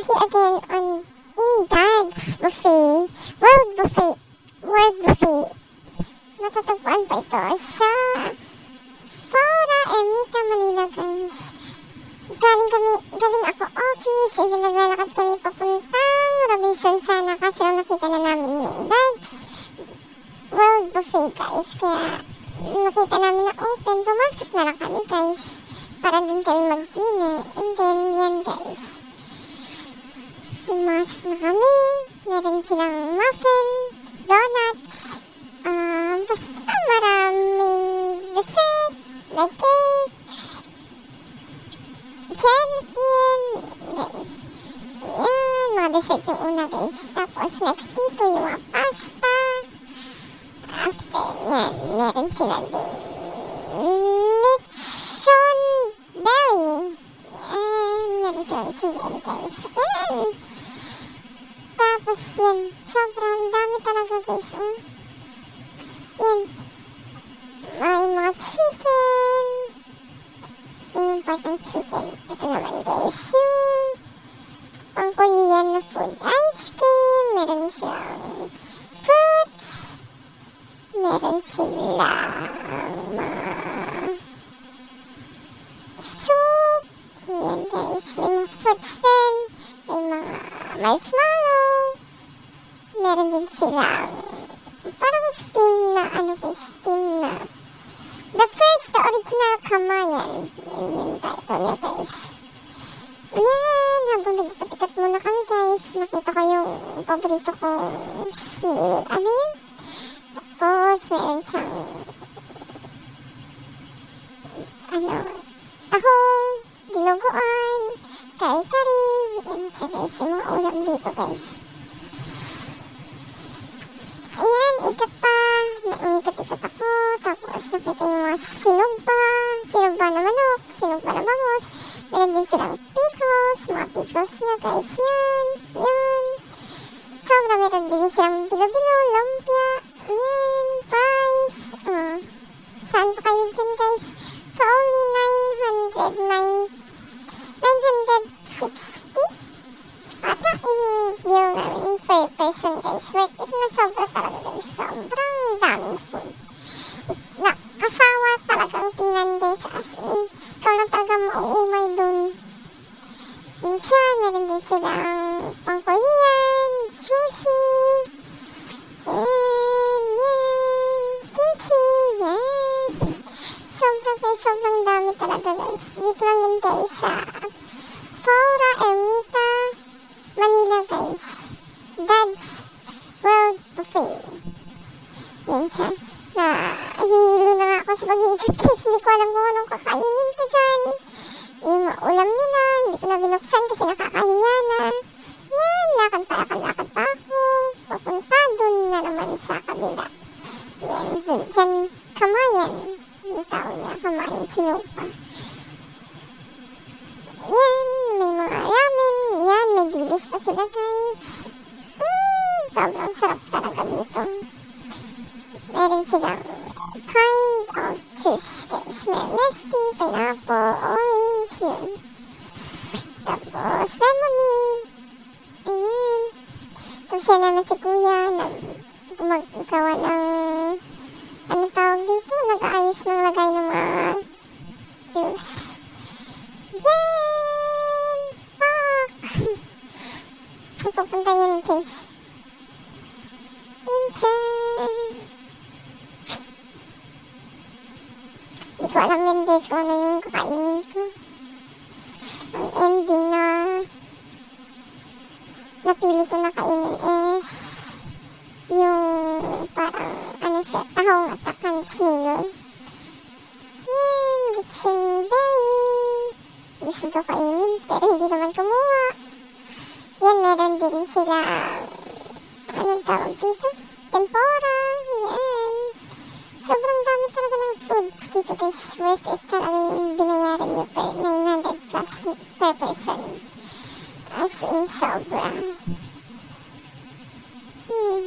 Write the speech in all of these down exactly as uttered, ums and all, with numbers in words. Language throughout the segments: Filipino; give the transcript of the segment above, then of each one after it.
here again on In Dad's Buffet, World Buffet, World Buffet. Matatagpuan pa ito sa Fora Ermita, Manila, guys. Galing kami, galing ako office, and then naglalakad kami papuntang Robinson sana kasi lang nakita na namin yung Dad's World Buffet, guys. Kaya nakita namin na open, pumasok na lang kami, guys, para din kami mag-dinner. And then, yan, guys, pumasok na kami. Meron silang muffin, donuts, um, basta maraming dessert, like cakes, gelatin, guys. Yan, mga dessert yung una, guys. Tapos, next dito, yung mga pasta. After, yan, meron sila din lechon berry. Yan, meron sila lechon berry, guys. Yan. Tapos, yan, sobrang dami talaga, guys. Oh. Yan. May mga chicken. Yung part ng chicken. Ito naman, guys, yung pang Korean na food. Ice cream. Meron silang fruits. Meron silang mga soup. Yan, guys. May mga fruits din. May mga marshmallow. Meron din silang parang steam na, ano guys, steam na. The first, the original kamayan. Yan yung title niya, guys. Yan, habang nag-ikat-ikat muna kami, guys, nakita ko yung paborito kong snail. Ano yun? Tapos, meron siyang ano, tahong, dinuguan, kari-kari. Yan siya, guys, yung mga ulam dito, guys. Ayan, ikat pa. Umikat-ikat ako. Tapos, nakita yung mga sinugba. Sinugba na manok, sinugba na bangus. Meron din silang pickles. Mga pickles niya, guys. Yan, yan. Sobra, meron din silang bilo-bilo, lumpia. Yan, fries. Uh, saan pa kayo dyan, guys? For only nine hundred nine sixty. Ata yung bill namin per person, guys. Worth it na sobra talaga, guys. Sobrang daming food. Nakasawa talagang tingnan, guys. As in, ikaw lang talaga mauumay dun. Yun siya, meron din silang pang Korean, sushi, yan, yan, kimchi, yan. Sobrang, guys, sobrang dami talaga, guys. Dito lang yun, guys, sa Fora Ermita, Manila, guys. Dad's World Buffet. Yan siya. Nahihilo na nga ako sa pag-iikot, guys. Hindi ko alam kung anong kakainin ko dyan. Yung ulam nila, hindi ko na binuksan kasi nakakahiya na. Yan, lakad pa, lakad, lakad pa ako. Papunta dun na naman sa kabila. Yan, dun, dyan, kamayan. Yung tao niya, kamayan, sinupa. Yan, may mga ramen. Yan, may dilis pa sila, guys. Mm, sobrang sarap talaga dito. Meron silang kind of juice, guys. May nesty, pineapple, orange, yun. Tapos, lemonade. Ayan. Tapos yan naman si kuya, nag-magawa ng, ano tawag dito? Nag-aayos ng lagay ng mga juice. Yan! Pak! Pupunta yun, guys. Yan siya. Hindi ko alam yun, guys, kung ano yung kakainin ko. Ang ending na napili ko na kainin is yung parang, ano siya, tahong atakan snail. Yan, lechon berry. Gusto ko kainin, pero hindi naman kumuha. Yan, meron din sila, anong tawag dito? Tempura, yan. Sobrang dami talaga ng foods dito, guys. Worth it talaga yung binayaran nyo per nine hundred plus per person. As in, sobra. Hmm.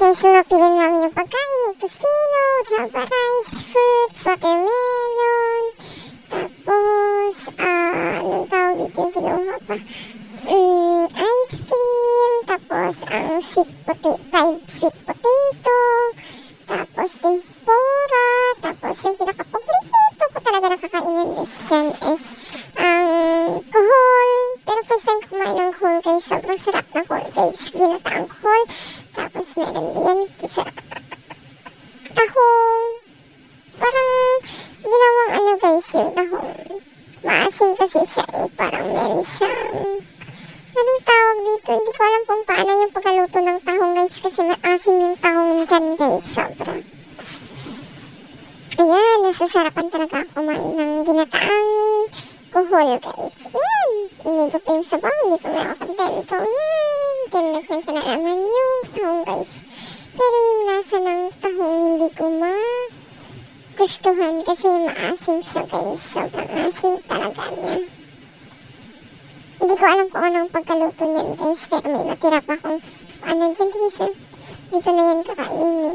guys, napili namin yung pagkain ng tocino, java rice, fruits, watermelon, tapos, ah, anong tawag dito yung kinuha pa? Mm, ice cream, tapos ang sweet potato, fried sweet potato, tapos tempura, tapos yung pinaka-paborito ko talaga nakakainin is dyan is ang kuhol. Pero first time ko kumain ng kuhol guys, sobrang sarap ng kuhol guys, ginataang kuhol. Tapos meron din sa tahong, parang ginawang ano guys yung tahong. Maasim kasi siya eh, parang meron siyang, anong tawag dito? Hindi ko alam kung paano yung pagkaluto ng tahong guys kasi maasim yung tahong dyan guys, sobra. Ayan, nasasarapan talaga ako kumain ng ginataang kuhol guys. Ayan, inigo pa yung sabaw, hindi pa may ako kontento. Ayan, tinignan ko na naman yung tahong guys. Pero yung lasa ng tahong hindi ko magustuhan kasi maasim siya guys. Sobrang asim talaga niya. Hindi ko alam kung anong pagkaluto niyan guys, pero may natira pa akong ano dyan guys eh. Hindi ko na yan kakainin.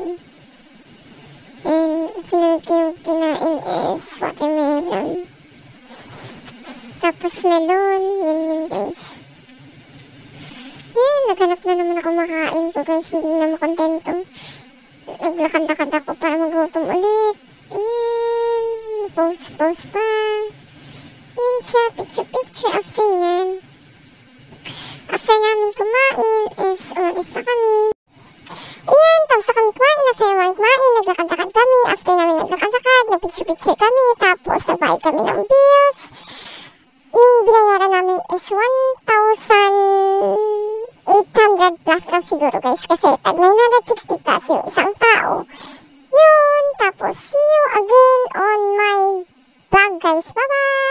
And sinunod ko yung kinain is watermelon. Tapos melon, yun yun guys. Yan, naghanap na naman ako makain ko guys, hindi na makontento. Naglakad-lakad ako para magutom ulit. Yan, post-post pa. Yan siya, picture-picture after nyan. After namin kumain is umalis na kami. Ayan, tapos na kami kumain, after naman kumain, naglakad-lakad kami. After namin naglakad-lakad, nagpicture-picture kami. Tapos nagbayad kami ng bills. Yung binayaran namin is one thousand eight hundred plus lang siguro guys. Kasi tag nine hundred sixty plus yung isang tao. Yun, tapos see you again on my vlog guys. Bye-bye!